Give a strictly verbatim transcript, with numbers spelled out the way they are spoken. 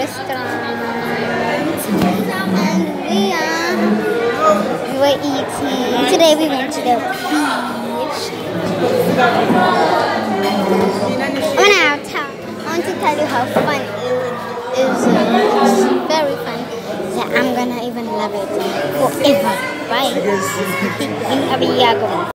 restaurant, and we are we were eating. Today we went to the beach. When I tell, I want to tell you how fun it is. It's very fun. So I'm gonna even love it forever. Bye.